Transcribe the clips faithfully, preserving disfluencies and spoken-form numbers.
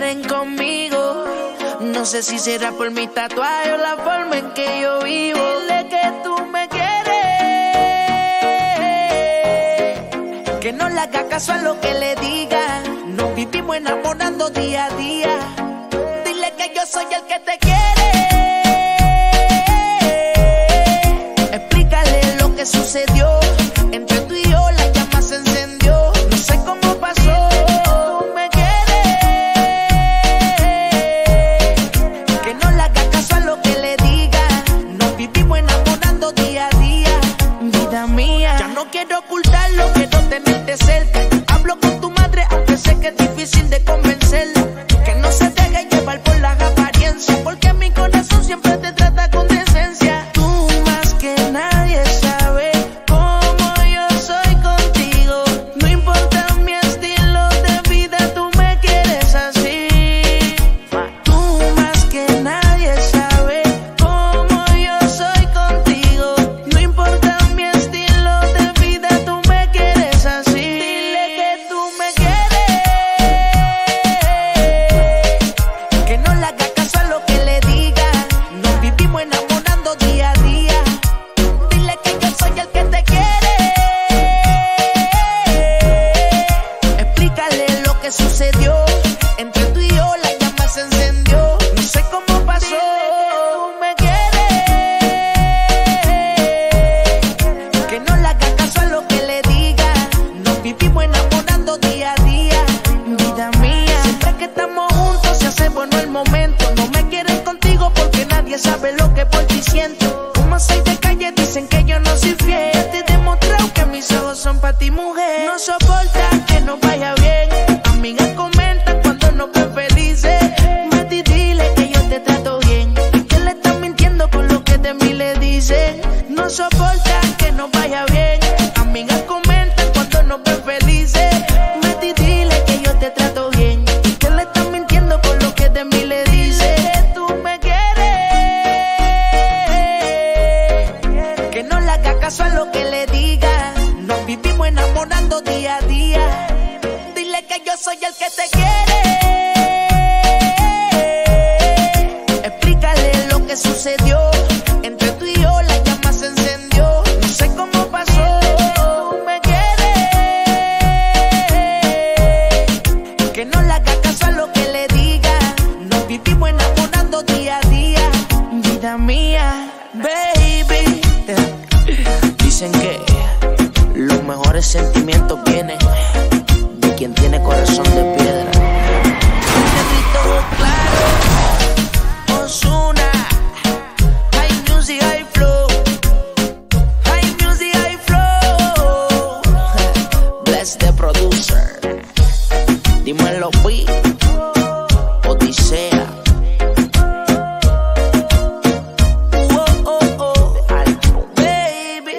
quieren conmigo. No sé si será por mi tatuaje o la forma en que yo vivo. Dile que tú me quieres, que no le haga caso a lo que le digan. Nos vivimos enamorando día a día. Dile que yo soy el que te quiere. Explícale lo que sucedió. Entre tú y yo la llama se encendió. No sé cómo pasó. Tú me quieres, que no le haga caso a lo que le diga. Nos vivimos enamorando día a día. Vida mía, ya no quiero ocultarlo, quiero tenerte cerca. Hablo con tu madre, aunque sé que es difícil de convencerla. Que no se deje llevar por las apariencias, porque mi corazón siempre te trata con decencia. Tú más que nadie sabes cómo yo soy contigo. No importa mi estilo de vida, tú me quieres así. Tú más que nadie sabes cómo yo soy contigo. No importa mi estilo de vida, tú me quieres así. Dile que tú me quieres, que no le haga caso a lo que le diga. Nos vivimos enamorando día a día. Dile que yo soy el que te quiere. Explícale lo que sucedió. Entre tú y yo la llama se encendió. No sé cómo pasó. Tú me quieres, que no le haga caso a lo que le diga. Nos vivimos enamorando día a día. Vida mía, siempre que estamos juntos se hace bueno el momento. No me quieren contigo porque nadie sabe lo que por ti siento. Como soy de calle dicen que yo no soy fiel. Ya te he demostrado que mis ojos son para ti, mujer. No soporta que no vaya bien. Amigas comentan cuando nos ven felices. Vete y dile que yo te trato bien, que le están mintiendo con lo que de mí le dicen. No soporta que no vaya bien. Amigas comentan cuando nos ven felices. Vete y dile que yo te trato bien, que le están mintiendo con lo que de mí le dicen. Tú me quieres, que no le haga caso a lo que le diga. Nos vivimos enamorando día a día. Dile que yo soy el que te quiere. Explícale lo que sucedió. Entre tú y yo la llama se encendió. No sé cómo pasó. Tú me quieres, que no le haga caso a lo que le diga. Nos vivimos enamorando día a día. Vida mía, baby. Dicen que los mejores sentimientos vienen de quien tiene corazón de piedra. Negrito claro, Ozuna, high music, high flow, high music, high flow. Bless the producer. Dímelo, Pi, Odisea. Oh, oh, oh, baby.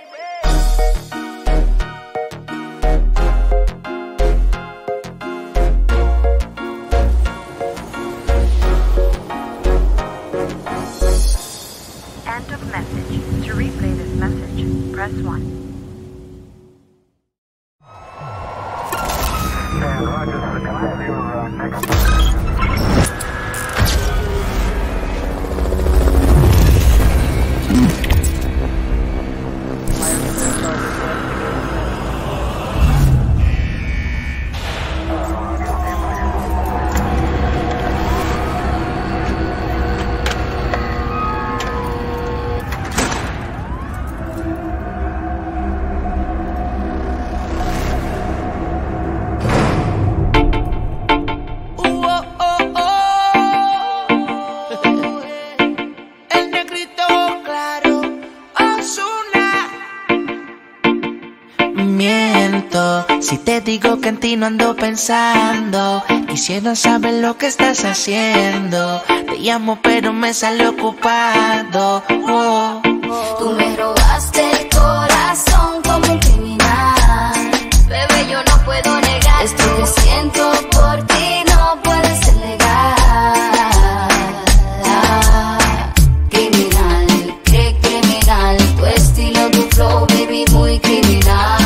End of message. To replay this message, press one. Si te digo que en ti no ando pensando, quisiera saber lo que estás haciendo. Te llamo pero me sale ocupado. Oh. Tú me robaste el corazón como un criminal. Bebé, yo no puedo negar esto que siento por ti, no puede ser legal. Criminal, qué criminal, tu estilo, tu flow, baby, muy criminal.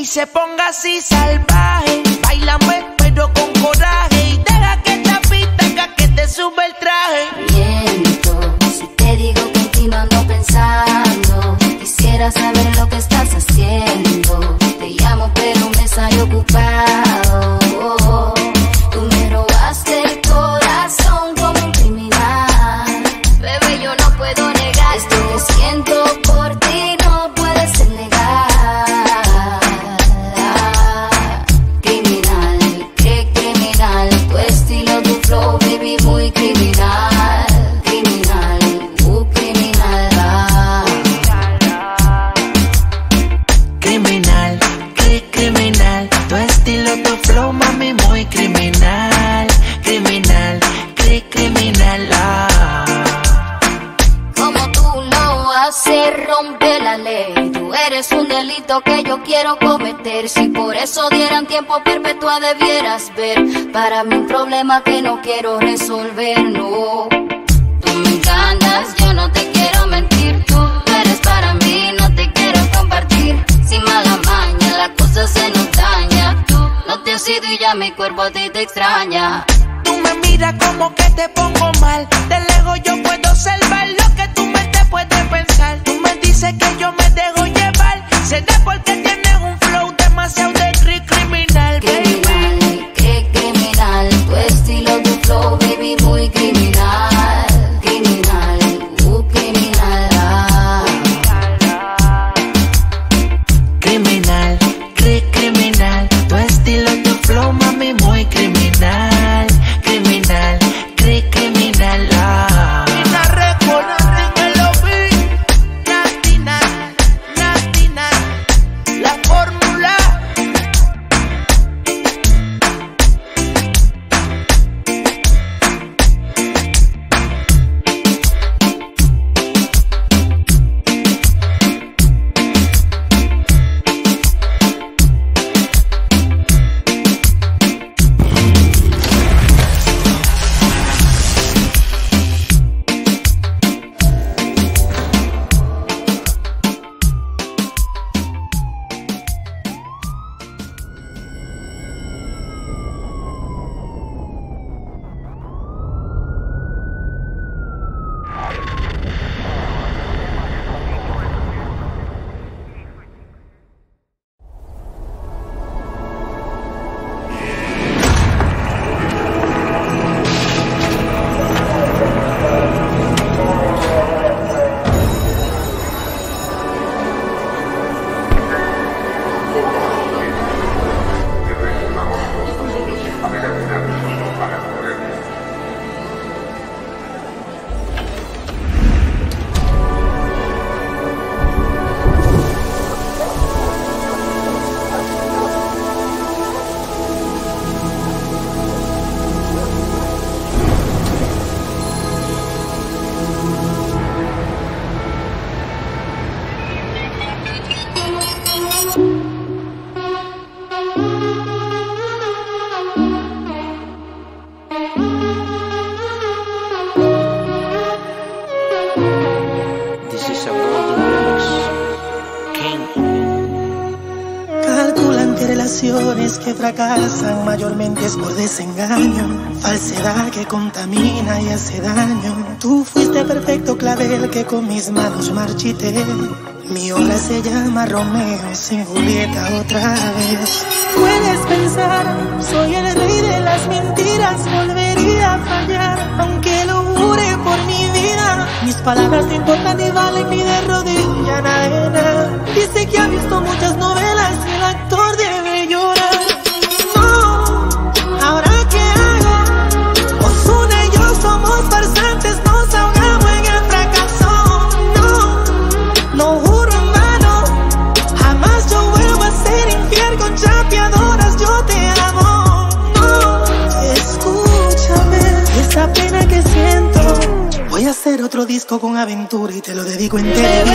se ponga así salvaje. Báilame pero con coraje y deja que esta pista haga que te sube el traje. Miento, si te digo que en ti no ando pensando. Quisiera saber lo que estás haciendo. Te llamo pero me sale ocupado. Tú me robaste el corazón como un criminal. Bebé, yo no puedo negar esto que siento por ti, no puede ser legal. Criminal, qué criminal. Tu estilo, tu flow, baby, muy criminal. Criminal, uh, criminal. Ah. Criminal, qué criminal. Tu estilo, tu flow, mami, muy criminal. Criminal, qué criminal. Ah. Como tú lo haces, rompe la ley. Tú eres un delito que yo quiero cometer. Si por eso dieran tiempo perpetua debieras ver. Para mí un problema que no quiero resolver, no. Tú me encantas, yo no te quiero mentir. Tú eres para mí, no te quiero compartir. Sin mala maña, la cosa se nos daña. Tú no te has ido y ya mi cuerpo a ti te extraña. Tú me miras como que te pongo mal. De lejos yo puedo observar lo que tú me te puedes pensar. Tú me dices que yo me dejo llevar. Será porque tienes un flow demasiado de cri- criminal, baby. Criminal, qué criminal. Tu estilo, tu flow, baby, muy criminal. Criminal, uh, criminal. Ah. Criminal, cri- criminal. Tu estilo, tu flow, mami, muy criminal. Criminal, cri- criminal. Ah. Mina record, dímelo, vi. Natina, Natina. La fórmula. This is a golden remix. King. Calculan que relaciones que fracasan mayormente es por desengaño, falsedad que contamina y hace daño. Tú fuiste perfecto clavel que con mis manos marchité. Mi obra se llama Romeo sin Julieta otra vez. Puedes pensar, soy el rey de las mentiras, volvería a fallar, aunque lo jure por mi vida. Mis palabras no importan ni valen ni de rodilla nada. Dice que ha visto muchas novelas y el actor debe llorar. No, ¿ahora qué hago? Ozuna y yo somos farsantes, nos ahogamos en el fracaso. No, no juro en vano, jamás yo vuelvo a ser infiel con chapeadoras, yo te amo. No, escúchame, esa pena que siento. Voy a hacer otro disco con aventura y te lo dedico entero.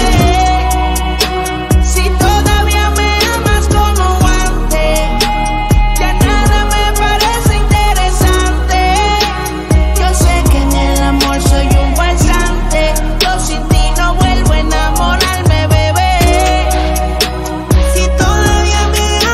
Si todavía me amas como antes, ya nada me parece interesante. Yo sé que en el amor soy un farsante. Yo sin ti no vuelvo a enamorarme, bebé. Si todavía me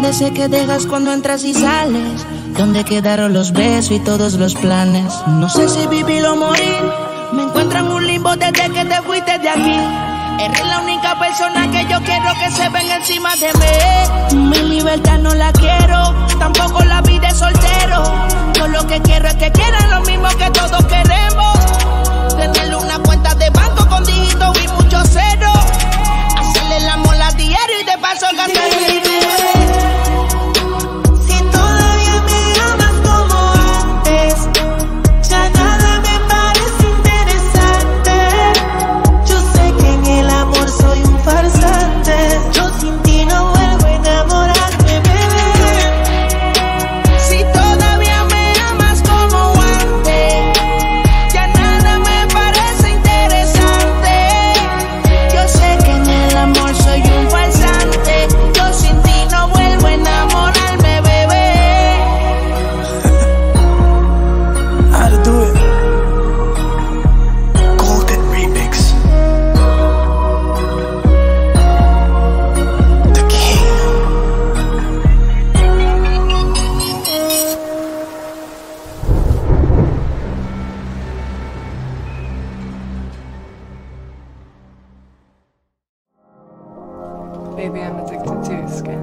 ese que dejas cuando entras y sales? ¿Dónde quedaron los besos y todos los planes? No sé si vivir o morir. Me encuentro en un limbo desde que te fuiste de aquí. Eres la única persona que yo quiero que se venga encima de mí. Mi libertad no la quiero, tampoco la vida de soltero. Yo lo que quiero es que quieran lo mismo que todos queremos. Tenerle una cuenta de banco con dígitos y muchos ceros. Hacerle el amor a diario y de paso gastar el dinero. Yo sin ti no vuelvo a enamorarme, bebé. Si todavía me amas como antes, ya nada me parece interesante. Yo sé que en el amor soy un farsante. Yo sin ti no vuelvo a enamorarme, bebé. How to do it? Golden Remix. Baby, I'm addicted to your skin.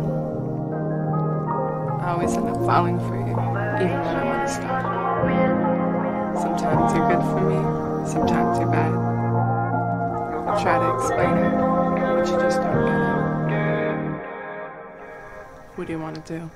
I always end up falling for you, even when I want to stop. Sometimes you're good for me, sometimes you're bad. I try to explain it, but you just don't get it. What do you want to do?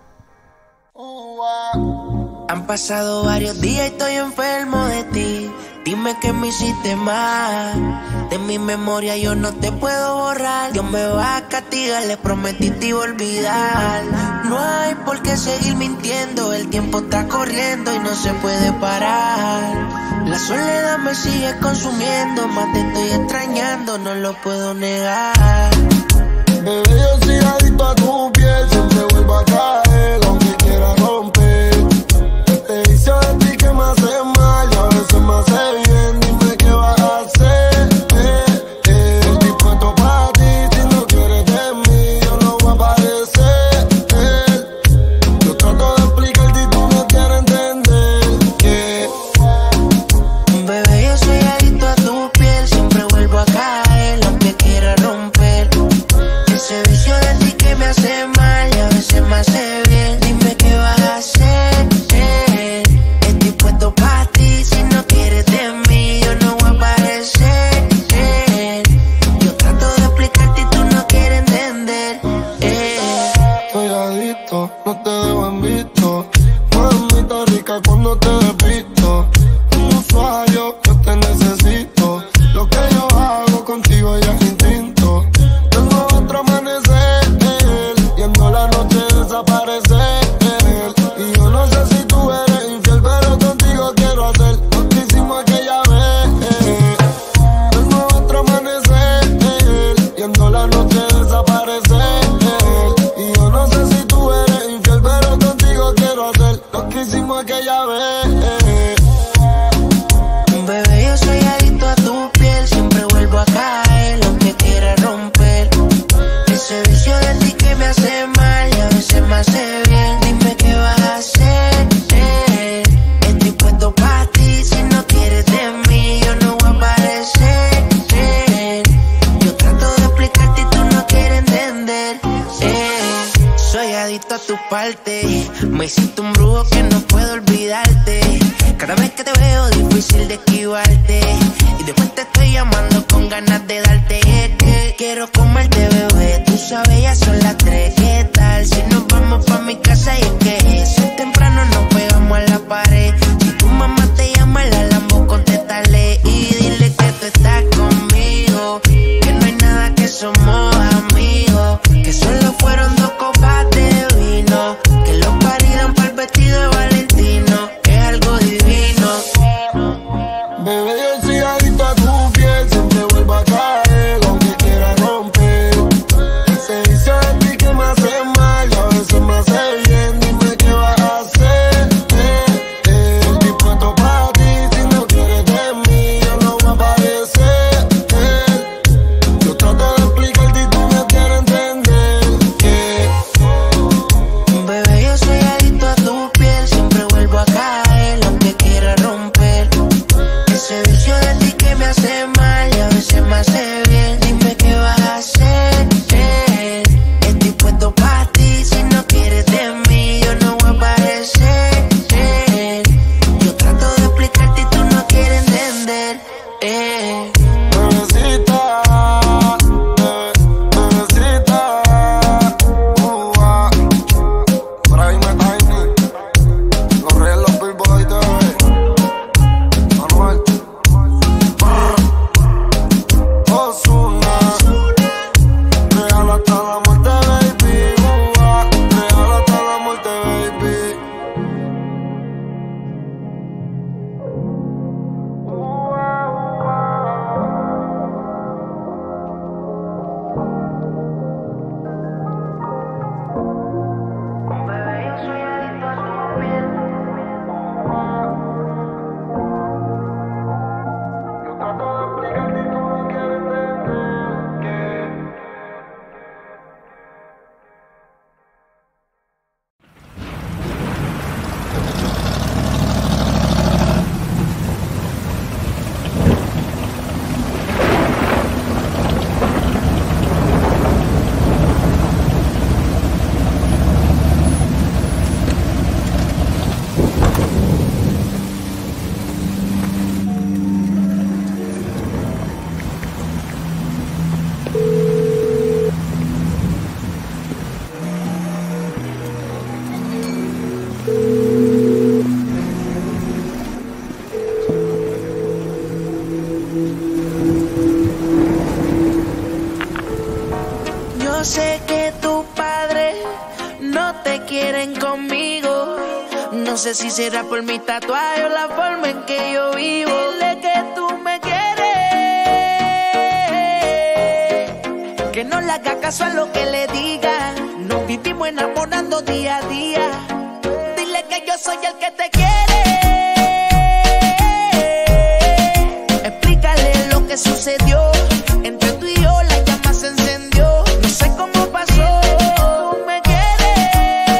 Han pasado varios días y estoy enfermo de ti. Dime que me hiciste mal. De mi memoria yo no te puedo borrar. Dios me va a castigar, le prometí te iba a olvidar. No hay por qué seguir mintiendo. El tiempo está corriendo y no se puede parar. La soledad me sigue consumiendo. Más te estoy extrañando, no lo puedo negar. Bebé, yo soy adicto a tu piel. Siempre vuelvo a caer, aunque quiera romper. Te hice de ti que me hace mal y a veces me hace bien. Dime qué vas a hacer. Eh, eh. Estoy puesto para ti. Si no quieres de mí, yo no voy a aparecer. Eh. Yo trato de explicarte y tú no quieres entender. Yeah. Bebé, yo soy adicto a tu piel. Siempre vuelvo a caer, aunque quiera romper. Ese vicio de ti que me hace mal y a veces me hace bien. Dime qué vas a hacer. Eh. Estoy puesto para ti. Si no quieres de mí, yo no voy a aparecer. Eh. Yo trato de explicarte y tú no quieres entender. Eh. Estoy adicto, no te dejo en visto. Mamita rica cuando te despisto. Un usuario, yo te necesito. Lo que yo hago contigo ya es instinto. Tengo otro amanecer, viendo la noche desaparecer. Y yo no sé si tú eres infiel, pero contigo quiero hacer lo que hicimos aquella vez. Tengo otro amanecer, viendo la noche desaparecer. Y yo no sé si tú eres infiel, pero contigo quiero hacer lo que hicimos aquella vez. Bebé, yo soy adicto a tu piel. Siempre vuelvo a caer, lo que quiera romper. Ese vicio de ti que me hace mal y a veces me hace bien. Dime qué vas a hacer. Eh. Estoy puesto para ti. Si no quieres de mí, yo no voy a aparecer. Eh. Yo trato de explicarte y tú no quieres entender. Eh. Soy adicto a tu parte. Me hiciste un brujo que no puedo olvidarte. Cada vez que te veo difícil de esquivarte. Y después te estoy llamando con ganas de darte. Es que quiero comerte, bebé. Tú sabes, ya son las tres. ¿Qué tal si nos vamos pa' mi casa? Y es que eso es temprano, nos pegamos a la pared. Si tu mamá te llama, la Lambo, contéstale. Y dile que tú estás conmigo. Que no hay nada, que somos amigos. Que solo fueron dos copas de vino. Que los paridan para el vestido de Valentino. Es algo divino. Bebé, yo soy adicto a tu piel. Siempre vuelvo a caer, aunque quiera romper. Ese vicio de ti que me hace mal y a veces me hace bien. Dime qué vas a hacer. Eh, eh. Estoy puesto para Yo sé que tus padres no te quieren conmigo. No sé si será por mi tatuaje o la forma en que yo vivo. Dile que tú me quieres, que no le haga caso a lo que le diga. Nos vivimos enamorando día a día. Dile que yo soy el que te quiere. Explícale lo que sucedió. Entre tú y yo la llama se encendió. No sé cómo pasó. Tú me quieres,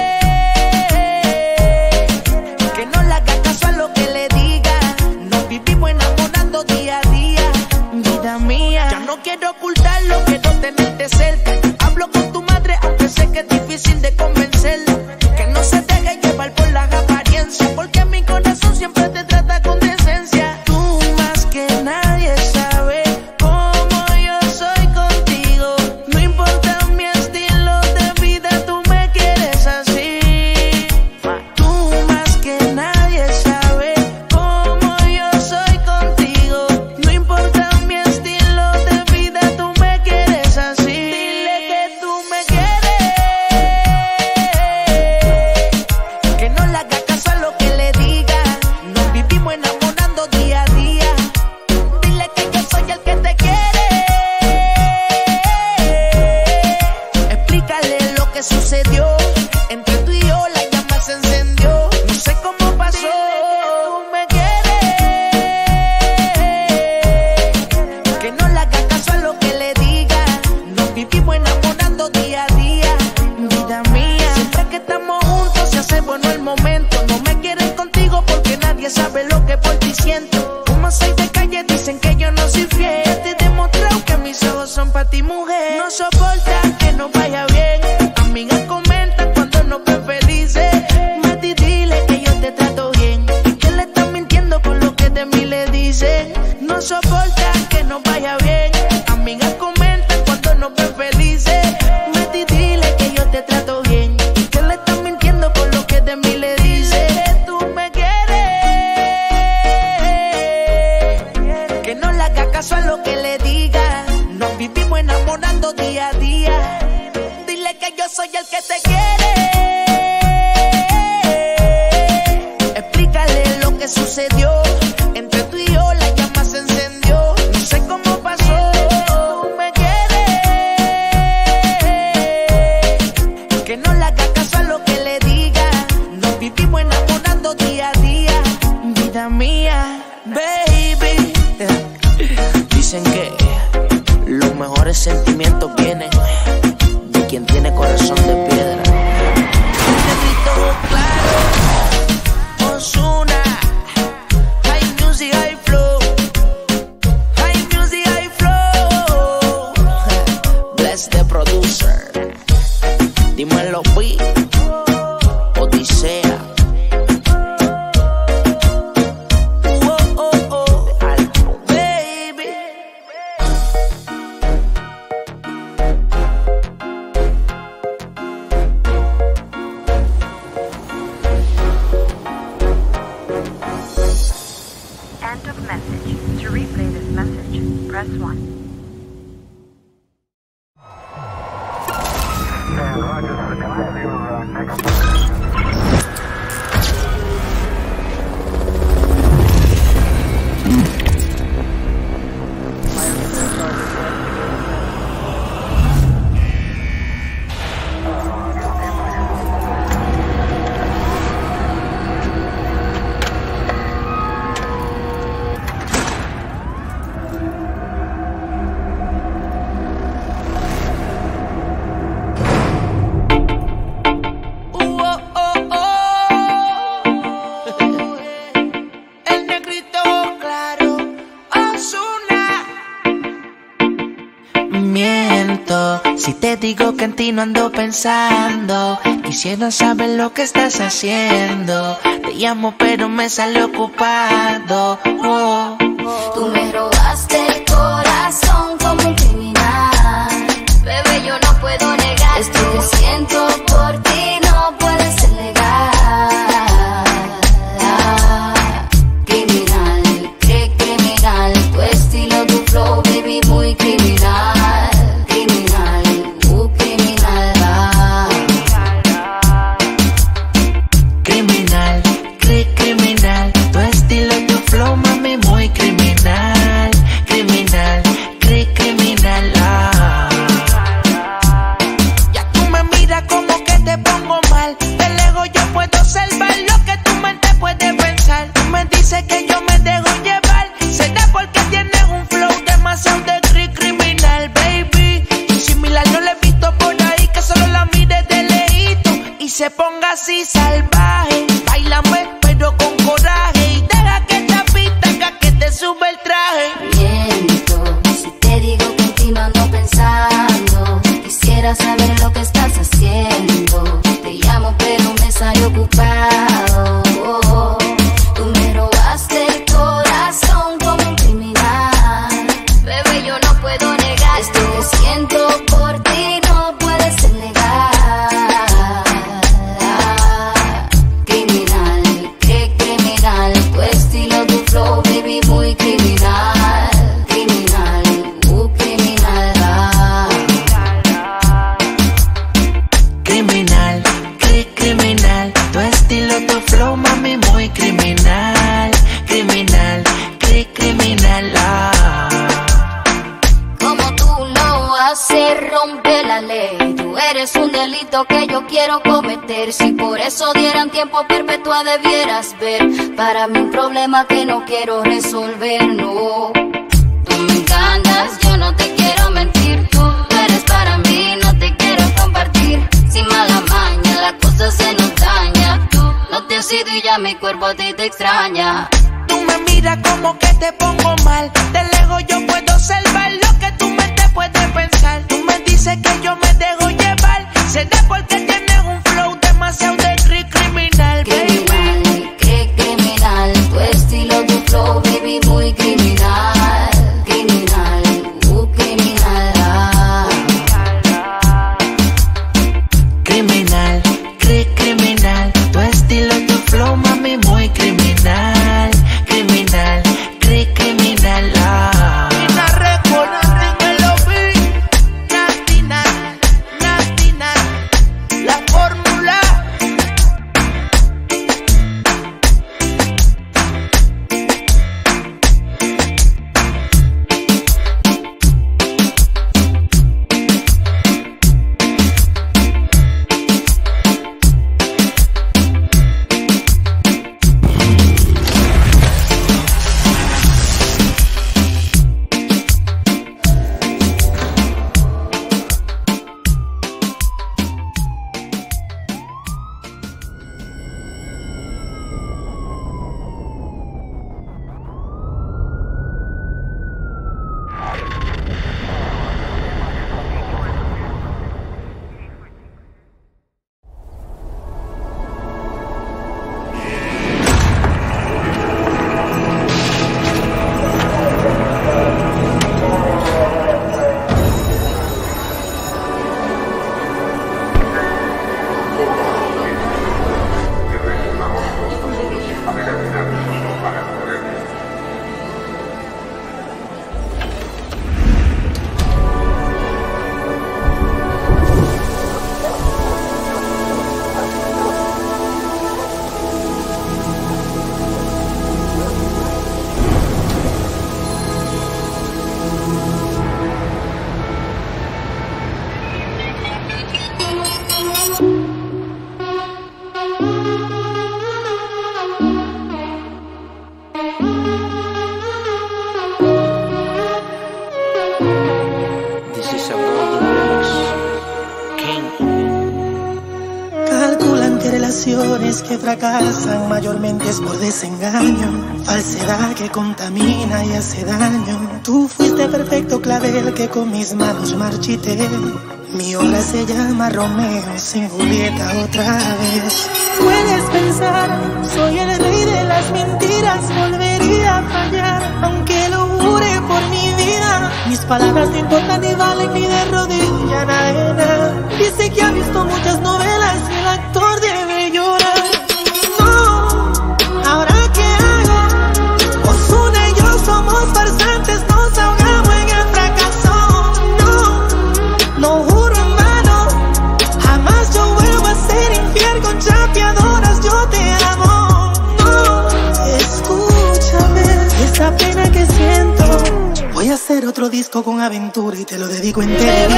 que no le haga caso a lo que le diga. Nos vivimos enamorando día a día. Vida mía, ya no quiero ocultarlo, quiero tenerte cerca. Hablo con tu madre, aunque sé que es difícil de convencerla. Que no se deje llevar por las apariencias, porque mi corazón siempre te trata con decencia. Tú más que nadie sabes cómo yo soy contigo. No importa mi estilo de vida, tú me quieres así. Tú más que nadie sabes cómo yo soy contigo. No importa mi estilo de vida, tú me quieres así. Dile que tú me quieres, que no le haga caso a lo que le diga. Nos vivimos enamorando día a día. Dile que yo soy el que te quiere. Explícale lo que sucedió. Entre tú y yo la llama se encendió. No sé cómo pasó. Tú me quieres, que no le haga caso a lo que le diga. Nos vivimos enamorando día a día. Vida mía, siempre que estamos juntos se hace bueno el momento. No me quieren contigo porque nadie sabe lo que por ti siento. Como soy de calle dicen que yo no soy fiel. Te he demostrado que mis ojos son para ti, mujer. No soportan que no vaya bien. Amigas comentan cuando nos ven felices. Mati, dile que yo te trato bien y que le están mintiendo con lo que de mí le dicen. No soportan que no vaya bien. Amigas comentan cuando nos ven felices. Mati, dile que yo te trato bien y que le están mintiendo con lo que de mí le dicen. Que tú me quieres, que no le haga caso a lo que le diga. Nos vivimos enamorando día a día. Dile que yo soy el que te quiere. Explícale lo que sucedió. Entre tú y yo la llama se encendió. No sé cómo pasó. Tú me quieres, que no le haga caso a lo que le diga. Nos vivimos enamorando día a día. Vida mía, baby. Dicen que los mejores sentimientos vienen de quien tiene corazón de piedra. Necesito claro, Ozuna, high music, high flow, high music, high flow. Bless the producer. Dímelo, P, Odisea. Oh, oh, oh, baby. End of message. To replay this message, press one. Si te digo que en ti no ando pensando, quisiera saber lo que estás haciendo. Te llamo pero me sale ocupado. Oh. Tú me robaste el corazón como un criminal. Bebé, yo no puedo negar esto que siento por ti, no puede ser legal. Criminal, qué criminal, tu estilo, tu flow, baby, muy criminal. Criminal, uh, criminal. Ah. Criminal, cri criminal, tu estilo, tu flow, mami, muy criminal. Criminal, cri criminal. Ah. Ya tú me miras como que te pongo mal. De lejos yo puedo observar lo que tu mente puede pensar. Tú me dices que yo me dejo llevar. Será porque tienes un flow demasiado de cri criminal, baby. Y similar no le he visto por ahí, que solo la mire de lejito y se ponga así salvaje. Báilame pero con coraje y deja que esta pista haga que te sube el traje. Miento, si te digo que en ti no ando pensando. Quisiera saber lo que estás haciendo. Te llamo pero me sale ocupado. Oh, tú me robaste el corazón como un criminal. Bebé, yo no puedo negar esto que siento por ti, no puede ser legal. Criminal, qué criminal, tu estilo, tu flow, baby, muy criminal. Criminal, uh, criminal. Ah. Criminal, cri criminal, tu estilo, tu flow, mami, muy criminal. Criminal, cri criminal. Ah. Como tú lo haces, rompe la ley. Tú eres un delito que yo quiero cometer. Si por eso dieran tiempo perpetua debieras ver. Para mí un problema que no quiero resolver, no. Tú me encantas, yo no te quiero mentir. Tú eres para mí, no te quiero compartir. Sin mala maña, la cosa se nos daña. Tú no te has ido y ya mi cuerpo a ti te extraña. Tú me miras como que te pongo mal. De lejos yo puedo observar lo que tu mente puede pensar. Tú me dices que yo me dejo llevar. Será porque tienes un flow demasiado de cri criminal, baby. Criminal, qué criminal, tu estilo, tu flow, baby, muy criminal. Criminal, uh, criminal. Ah. Criminal, cri criminal, tu estilo, tu flow, mami, muy criminal. Criminal, cri criminal. Ah. Tina Record, dímelo, vi. Nastina, Nastina, la fórmula. relaciones que fracasan mayormente es por desengaño, falsedad que contamina y hace daño. Tú fuiste perfecto clavel que con mis manos marchité. Mi obra se llama Romeo sin Julieta otra vez. Puedes pensar, soy el rey de las mentiras, volvería a fallar, aunque lo jure por mi vida. Mis palabras no importan ni valen ni de rodilla nada. Dice que ha visto muchas novelas y el actor debe llorar. No, ¿ahora qué hago? Ozuna y yo somos farsantes, nos ahogamos en el fracaso. No, no juro en vano, jamás yo vuelvo a ser infiel con chapeadoras, yo te amo. No, escúchame, esa pena que siento. Voy a hacer otro disco con aventura y te lo dedico entero.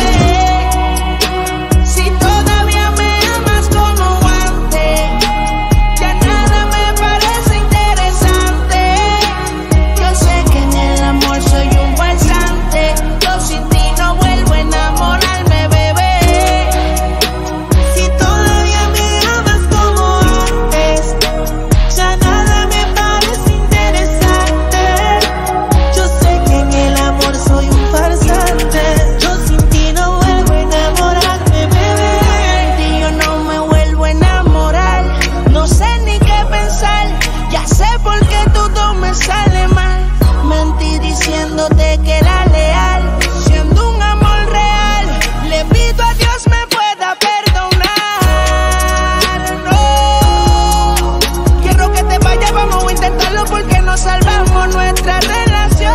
Si todavía me amas como antes, ya nada me parece interesante. Yo sé que en el amor soy un farsante, yo sin ti no vuelvo a enamorarme, bebé. Si todavía me amas como antes, ya nada me parece interesante. Yo sé que en el amor soy un farsante, yo sin ti no vuelvo a enamorarme, bebé. De ti yo no me vuelvo a enamorar, no sé ni qué pensar, ya sé por qué todo me sale mal. Mentí diciéndote que era leal, siendo un amor real, le pido a Dios me pueda perdonar. No, quiero que te vayas, vamos a intentarlo porque no salvamos nuestra relación.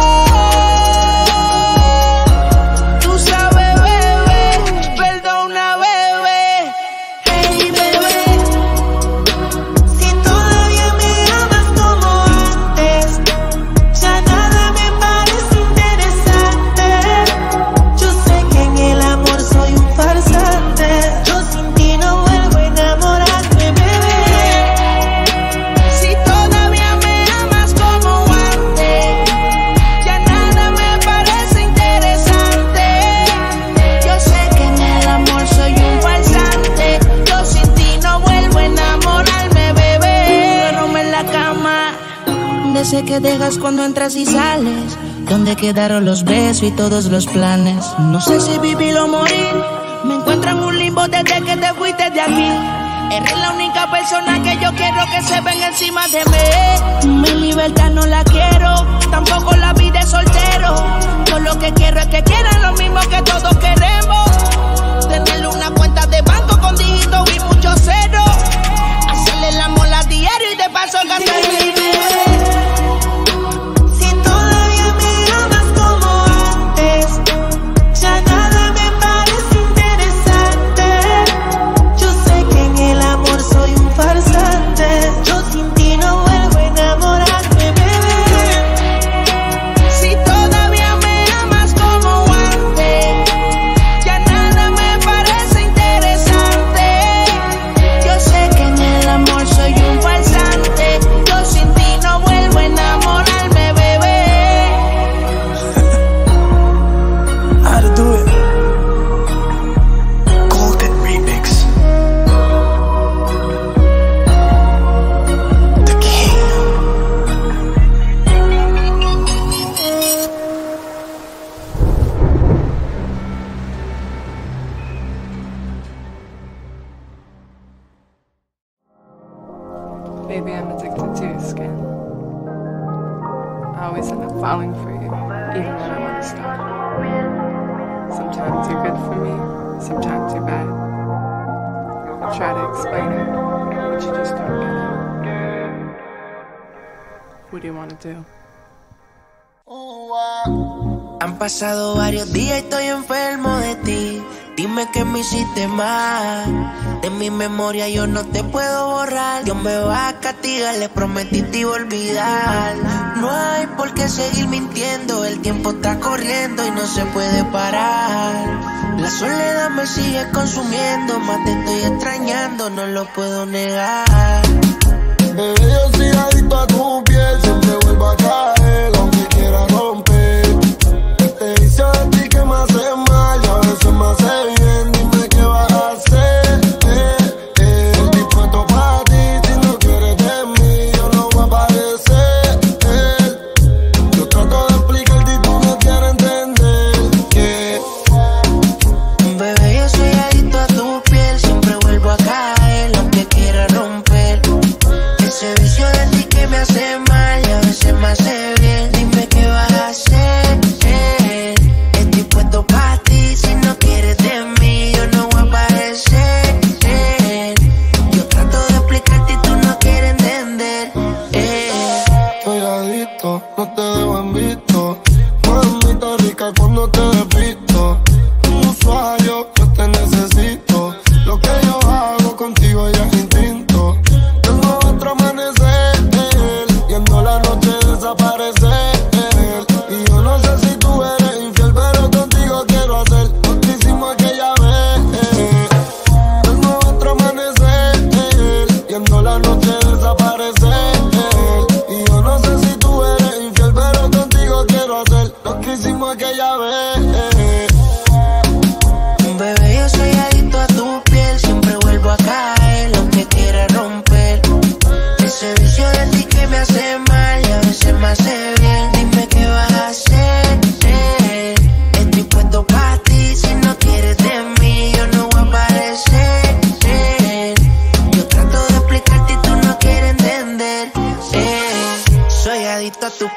Tú sabes, bebé, perdona, bebé. Hey, bebé. Si todavía me amas como antes, ya nada me parece interesante. Yo sé que en el amor soy un farsante, yo sin ti no vuelvo a enamorarme, bebé. Si todavía me amas como antes, ya nada me parece interesante. Yo sé que en el amor soy un farsante, yo sin ti no vuelvo a enamorarme, bebé. Duerme en la cama, de ese que dejas cuando entras y sales, donde quedaron los besos y todos los planes. No sé si vivir o morir, me encuentro en un limbo desde que te fuiste de aquí. Eres la única persona que yo quiero que se venga encima de mí. Mi libertad no la quiero, tampoco la vida de soltero. Yo lo que quiero es que quieran lo mismo que todos queremos. Tener una cuenta de banco con dígitos y muchos ceros. Hacerle el amor a diario y de paso gastar el dinero. Si todavía me amas como antes, ya nada me parece interesante. Yo sé que en el amor soy un farsante, yo sin ti no vuelvo a enamorarme, bebé. Si todavía me amas como antes, ya nada me parece interesante. Yo sé que en el amor soy un farsante, yo sin ti no vuelvo a enamorarme, bebé. How to do it? Golden Remix. The King. Baby, I'm addicted to your skin. I always end up falling for you, even when I want to stop. Sometimes you're good for me, sometimes you're bad. I try to explain it, but you just don't get it. What do you want to do? Han pasado varios días y estoy enfermo de ti. Dime que me hiciste mal. De mi memoria yo no te puedo borrar. Dios me va a castigar, le prometí te iba a olvidar. No hay por qué seguir mintiendo. El tiempo está corriendo y no se puede parar. La soledad me sigue consumiendo. Más te estoy extrañando, no lo puedo negar. Bebé, yo soy adicto a tu piel, siempre vuelvo a caer, aunque quiera romper. Te hice a ti que me hace mal y a veces me hace bien. Dime qué vas a hacer. Eh, eh. Estoy dispuesto para ti, si no quieres de mí, yo no voy a aparecer. Eh. Yo trato de explicarte y tú no quieres entender. Yeah. Bebé, yo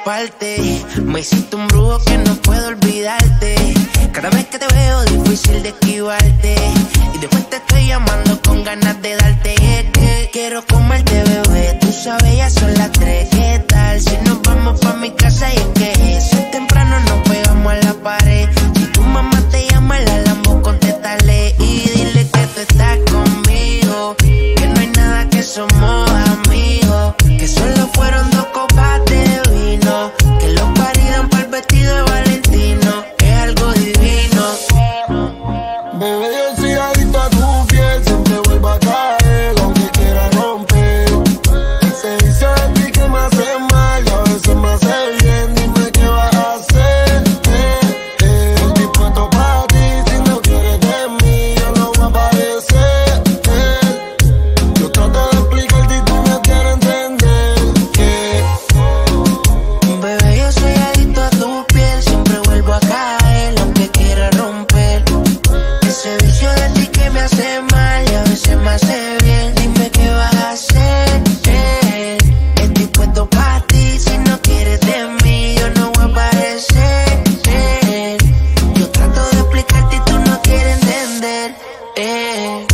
parte. Me hiciste un brujo que no puedo olvidarte. Cada vez que te veo difícil de esquivarte. Y después te estoy llamando con ganas de darte. Es que quiero comerte, bebé. Tú sabes, ya son las tres. ¿Qué tal si nos vamos pa' mi casa? Y es que si es temprano nos pegamos a la pared. Si tu mamá te llama, la Lambo, contéstale. Y dile que tú estás conmigo, que no hay nada, que somos amigos, que solo fueron dos copas de vino, que los paridan para el vestido de Valentino. Es algo divino. Bebé, yo soy adicto a tu piel, siempre vuelvo a caer, aunque quiera romper. Ese vicio de ti que me hace mal y a veces me hace bien. Dime qué vas a hacer. Eh, eh. Estoy dispuesto para ti, si no quieres de mí, yo no voy a aparecer. Eh. Yo trato de explicarte y tú no quieres entender. Eh. Bebé, yo soy adicto a tu piel, siempre vuelvo a caer, aunque quiera romper. Ese vicio de ti que me hace mal y a veces me hace bien. Dime qué vas a hacer. Eh. Estoy puesto para ti, si no quieres de mí, yo no voy a aparecer. Eh. Yo trato de explicarte y tú no quieres entender. Eh.